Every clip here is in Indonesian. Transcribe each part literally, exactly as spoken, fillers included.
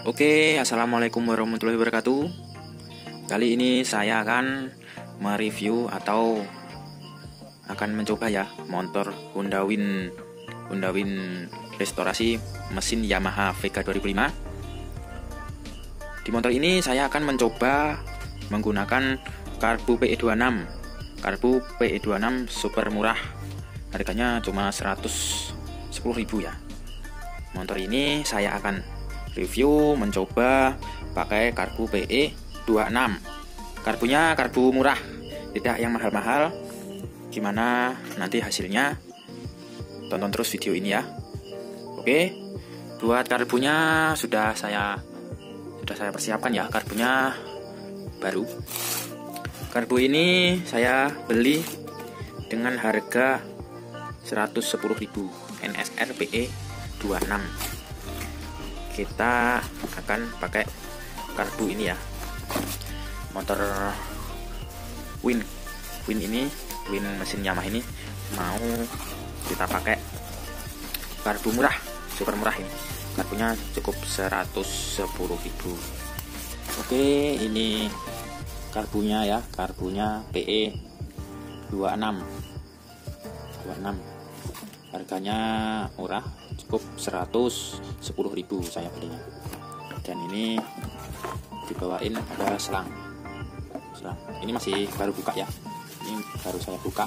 Oke, assalamualaikum warahmatullahi wabarakatuh. Kali ini saya akan mereview atau akan mencoba ya motor Honda Win Honda Win restorasi mesin Yamaha Vega dua ribu lima. Di motor ini saya akan mencoba menggunakan karbu P E dua puluh enam. Karbu P E dua puluh enam super murah. Harganya cuma seratus sepuluh ribu ya. Motor ini saya akan review mencoba pakai karbu P E dua puluh enam. Karbunya karbu murah, tidak yang mahal-mahal. Gimana nanti hasilnya? Tonton terus video ini ya. Oke. Buat karbunya sudah saya sudah saya persiapkan ya. Karbunya baru. Karbu ini saya beli dengan harga seratus sepuluh ribu N S R P E dua puluh enam. Kita akan pakai karbu ini ya, motor Win Win ini Win mesin Yamaha ini mau kita pakai karbu murah, super murah ini. Karbunya cukup seratus sepuluh ribu. Oke, ini karbunya ya, karbunya P E dua puluh enam dua puluh enam. Harganya murah, cukup seratus sepuluh ribu saya belinya. Dan ini dibawain ada selang. Selang. Ini masih baru buka ya. Ini baru saya buka.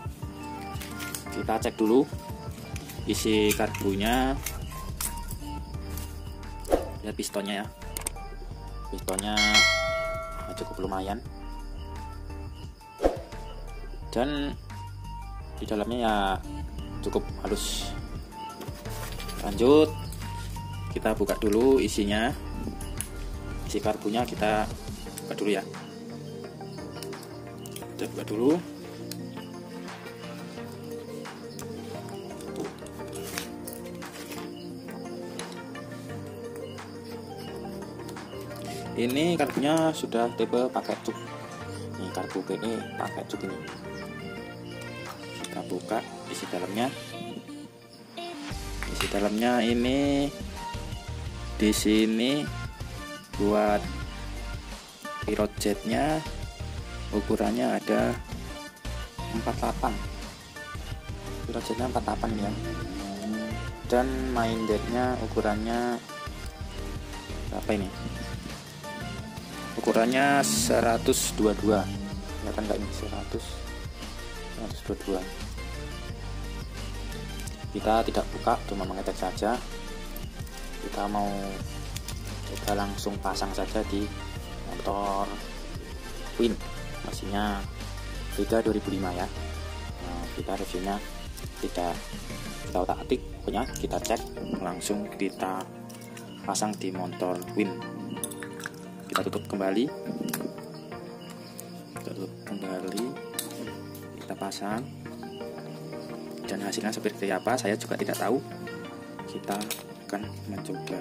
Kita cek dulu isi karbunya. Lihat pistonnya ya. Pistonnya cukup lumayan. Dan di dalamnya ya cukup halus. Lanjut, kita buka dulu isinya. Isi karbunya kita buka dulu ya. Kita buka dulu. Ini karbunya sudah tipe pakai cup. Ini karbu P E pakai cup ini. Kita buka isi dalamnya. Isi dalamnya ini di sini buat pilot jetnya, ukurannya ada empat puluh delapan. Pilot jetnya empat puluh delapan ya. Dan main decknya ukurannya berapa ini? Ukurannya seratus dua puluh dua. Kelihatan nggak ini? seratus seratus dua puluh dua. Kita tidak buka, cuma mengetek saja. Kita mau kita langsung pasang saja di motor Win mesinnya Vega dua ribu lima ya. Nah, kita reviewnya tidak kita otak-atik, punya kita cek langsung, kita pasang di motor Win. Kita tutup kembali, kita tutup kembali, kita pasang. Dan hasilnya seperti apa saya juga tidak tahu. Kita akan mencoba.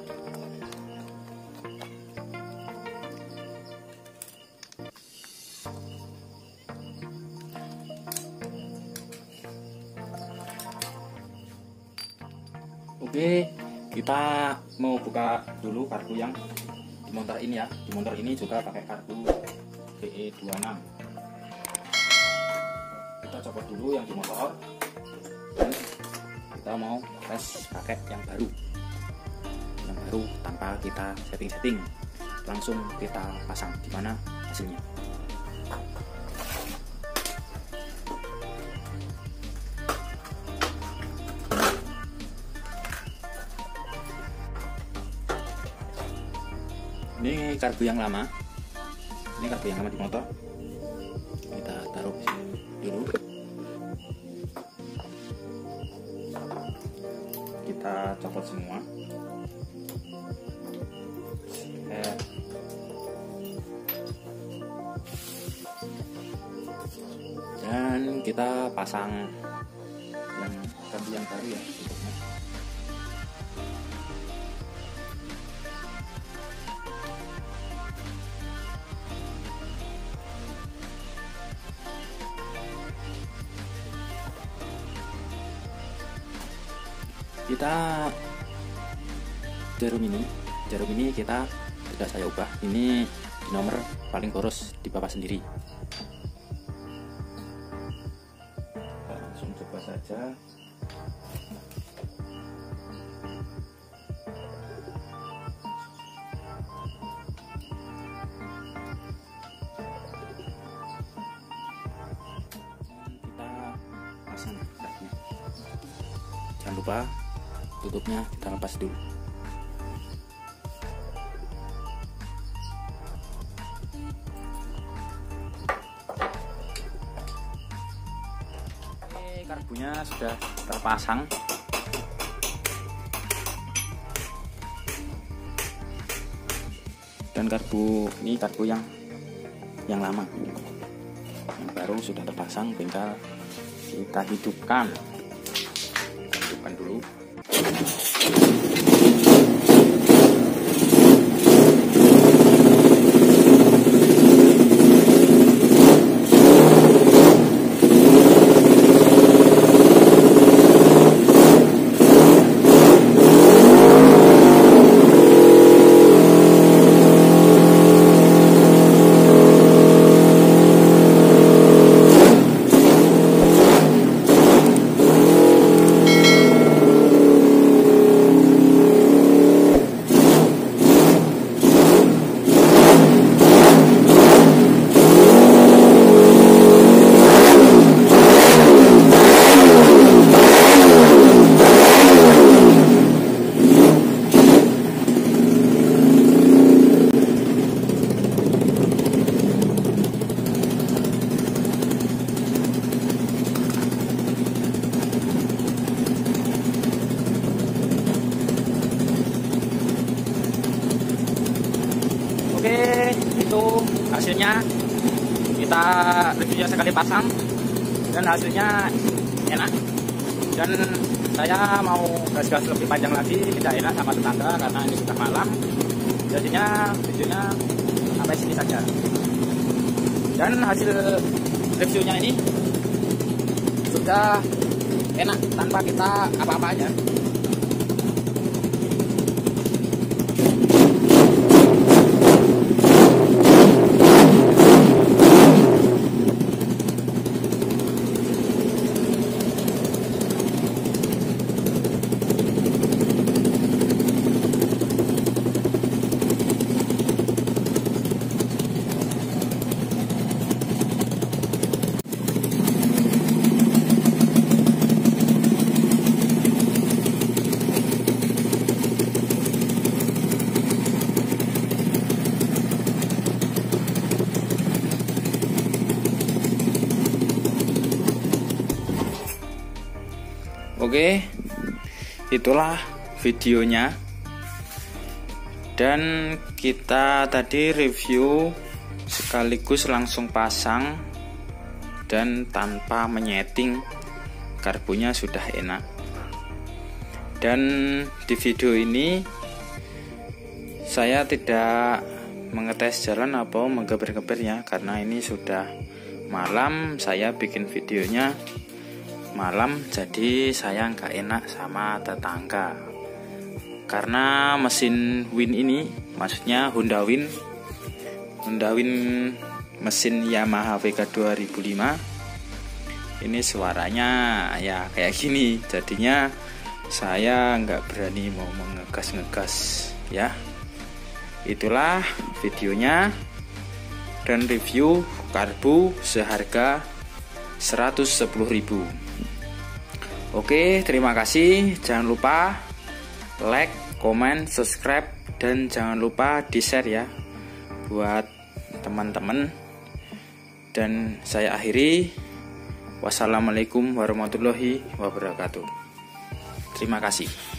Oke, kita mau buka dulu karbu yang di motor ini ya. Di motor ini juga pakai karbu P E dua puluh enam. Kita copot dulu yang di motor. Dan kita mau tes pakai yang baru, yang baru tanpa kita setting-setting, langsung kita pasang. Gimana hasilnya? Ini karbu yang lama, ini karbu yang lama di motor. Kita taruh dulu. Kita copot semua. Eh. Dan kita pasang yang karbu yang baru ya. Kita jarum ini jarum ini kita tidak saya ubah, ini di nomor paling boros di Bapak sendiri. Kita langsung coba saja. Jangan lupa tutupnya kita lepas dulu. Oke, karbunya sudah terpasang. Dan karbu ini karbu yang yang lama. Yang baru sudah terpasang, tinggal kita hidupkan. Hidupkan dulu. Oke, itu hasilnya. Kita reviewnya sekali pasang dan hasilnya enak. Dan saya mau gas-gas lebih panjang lagi, tidak enak sama tetangga karena ini sudah malam. Jadinya videonya sampai sini saja. Dan hasil reviewnya ini sudah enak tanpa kita apa-apa aja. Oke, itulah videonya. Dan kita tadi review sekaligus langsung pasang dan tanpa menyeting, karbunya sudah enak. Dan di video ini saya tidak mengetes jalan atau menggeber-geber ya, karena ini sudah malam. Saya bikin videonya malam, jadi saya nggak enak sama tetangga karena mesin Win ini, maksudnya Honda Win Honda Win mesin Yamaha V K dua ribu lima ini suaranya ya kayak gini, jadinya saya nggak berani mau mengegas-ngegas ya. Itulah videonya dan review karbu seharga seratus sepuluh ribu. Oke, terima kasih. Jangan lupa like, comment, subscribe, dan jangan lupa di share ya buat teman-teman. Dan saya akhiri. Wassalamualaikum warahmatullahi wabarakatuh. Terima kasih.